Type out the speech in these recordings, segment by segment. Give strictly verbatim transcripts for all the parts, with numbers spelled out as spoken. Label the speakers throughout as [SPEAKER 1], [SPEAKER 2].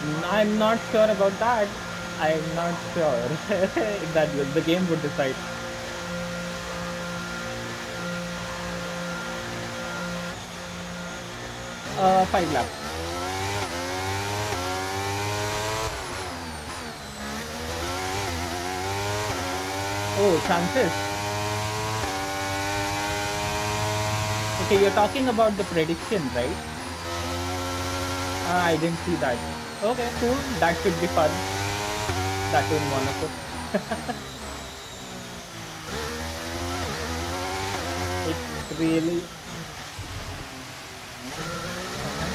[SPEAKER 1] Mm, I'm not sure about that. I'm not sure. That the game would decide. Uh, five laps. Oh, chances. Okay, you're talking about the prediction, right? Ah, I didn't see that. Okay, cool. That should be fun. That too in Monaco. It's really. Uh-huh.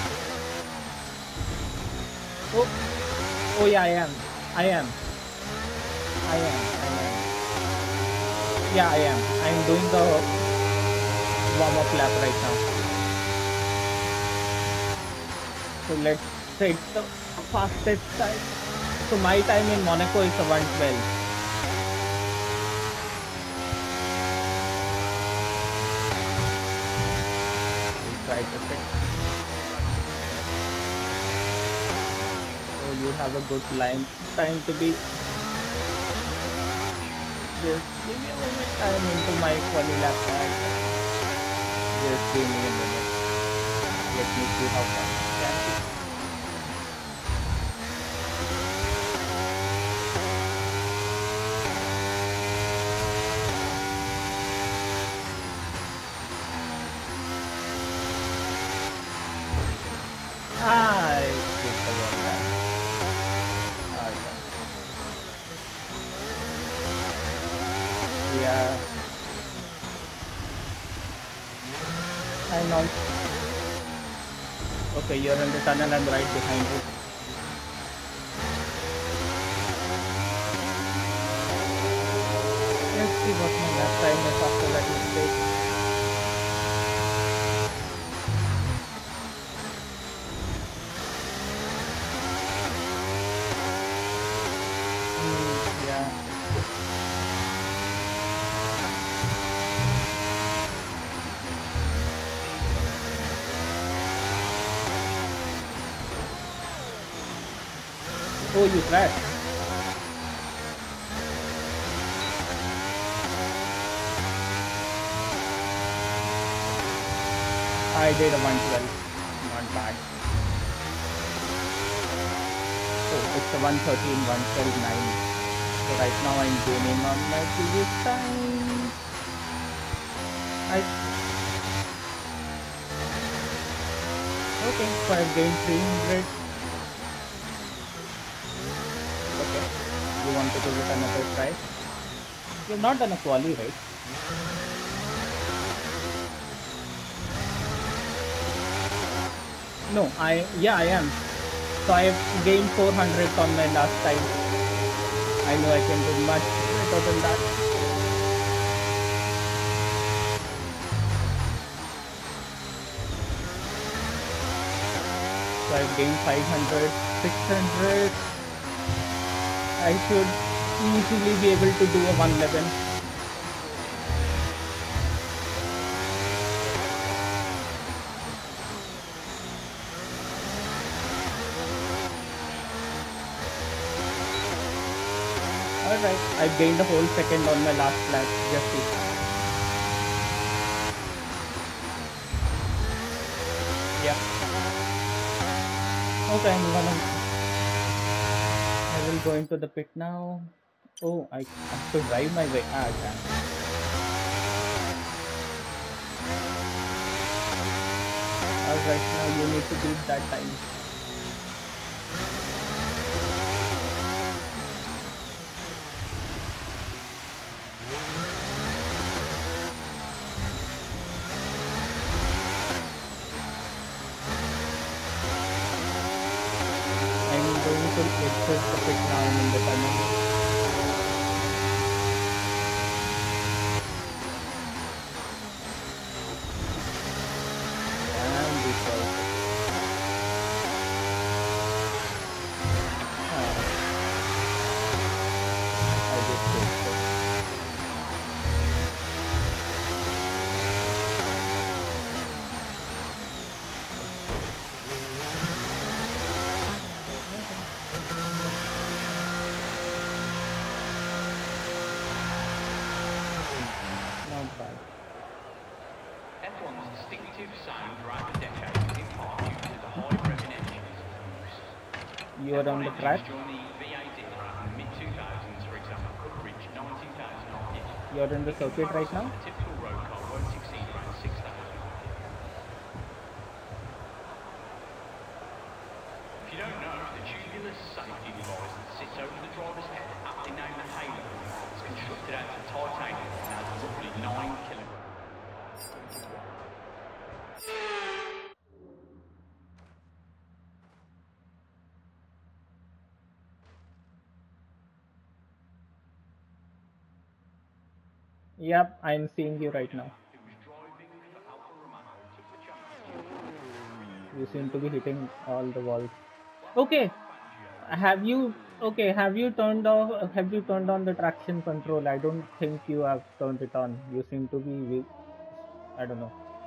[SPEAKER 1] Oh, oh yeah, I am. I am. I am. I am. Yeah, I am. I'm doing the warm up lap right now. So let's set the fastest time. So my time in Monaco is a one twelve. We'll try to set. So you have a good line time to be. Just give me a moment. I'm into my quali lap pack. Just give me a minute. Let me see how fast it can be. Ah, I did the one lap. Alright. Yeah. I'm all. Okay, you're in the tunnel. I'm right behind you. Let's see what my lap time is after that mistake. Hmm, yeah. Oh, you crashed. I did a one twelve. Not bad. Oh, it's a one thirteen, one twelve nine. So right now I'm gaining on my previous time. I Okay, so I've gained three hundred. Okay. You want to give it another try? You've not done a quali, right? No, I yeah, I am. So I've gained four hundred on my last time. I know I can do much better than that. So I've gained five hundred, six hundred. I should easily be able to do a one eleven. Alright, I've gained a whole second on my last lap. Just see. Yeah. Okay, I'm gonna. I will go into the pit now. Oh, I have to drive my way. Ah, damn. Alright, now you need to beat that time. I'm going to exit the pit now. I'm in the tunnel. Damn, this was. Ah, I just did so. You are on the track. You are in the circuit right now.
[SPEAKER 2] If you don't know, the tubular safety device that sits over the driver's head, aptly named the halo, is constructed out of titanium and has roughly nine kilograms.
[SPEAKER 1] Yep, I'm seeing you right now. You seem to be hitting all the walls. Okay. Have you okay? Have you turned off? Have you turned on the traction control? I don't think you have turned it on. You seem to be. I don't know.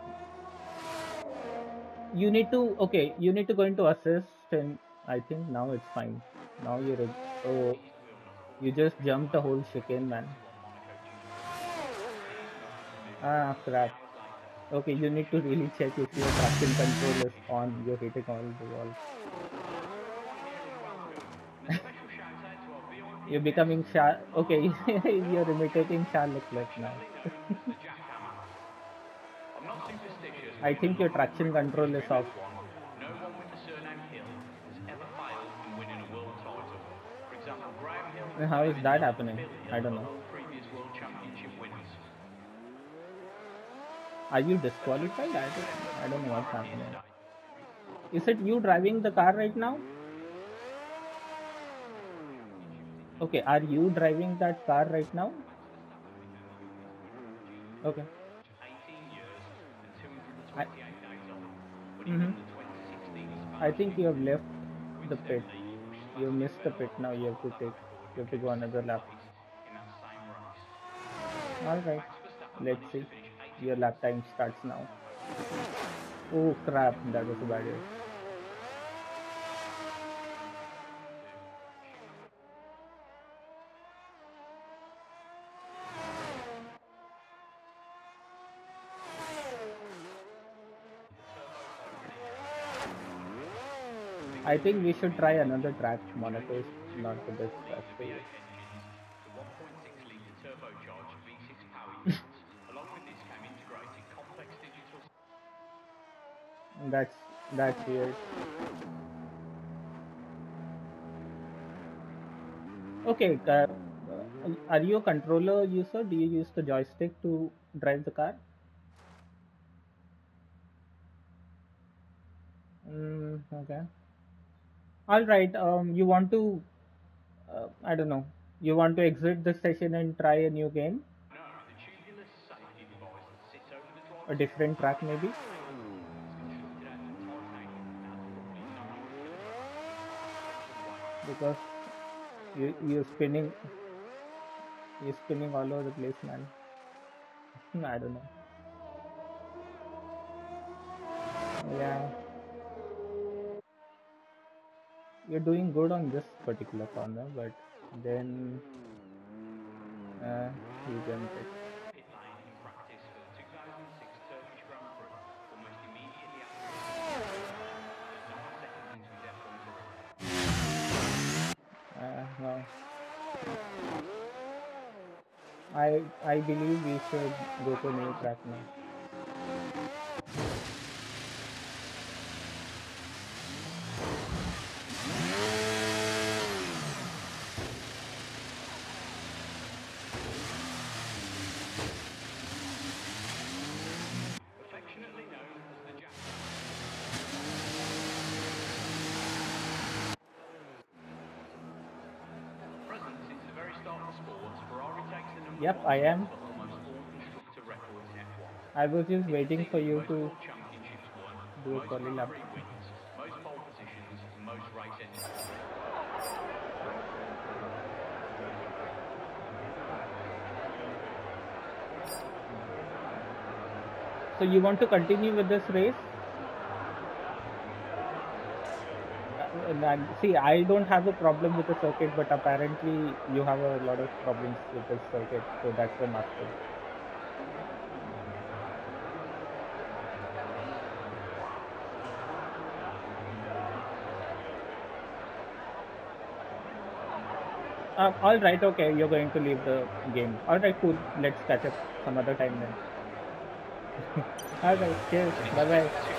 [SPEAKER 1] You need to. Okay. You need to go into assist, and I think now it's fine. Now you're. Oh, you just jumped the whole chicane, man. Ah, crap. Okay, you need to really check if your traction control is on. You're hitting all the walls. You're becoming Shah. Okay, you're imitating Shah Leclerc now. I think your traction control is off.
[SPEAKER 2] No one with the surname Hill has ever failed in winning a world title. For example, Graham Hill.
[SPEAKER 1] How is that happening? I don't know.
[SPEAKER 2] Previous world championship winners.
[SPEAKER 1] Are you disqualified? I don't, I don't know what's happening. Is it you driving the car right now? Okay, are you driving that car right now? Okay. I, mm-hmm. I think you have left the pit. You missed the pit now. You have to take. You have to go another lap. All right. Let's see. Your lap time starts now. Oh crap! That was a bad idea. I think we should try another track. Monaco is not the best track for you. That's that's weird. Okay, uh, are you a controller user? Do you use the joystick to drive the car? Mm, okay. All right. Um, you want to? Uh, I don't know. You want to exit the session and try a new game? A different track, maybe. Because you you're spinning. You're spinning all over the place, man. I don't know. Yeah. You're doing good on this particular corner, but then uh, you jumped it. Uh, no. I I believe we should go to a new track now. Yep, I am. I was just waiting for you to do a Quali lap. So you want to continue with this race? Uh, see, I don't have a problem with the circuit, but apparently you have a lot of problems with this circuit, so that's why I'm asking. Uh, all right, okay, you're going to leave the game. All right, cool. Let's catch up some other time then. All right, cheers.
[SPEAKER 2] And
[SPEAKER 1] Bye
[SPEAKER 2] it's
[SPEAKER 1] bye.
[SPEAKER 2] two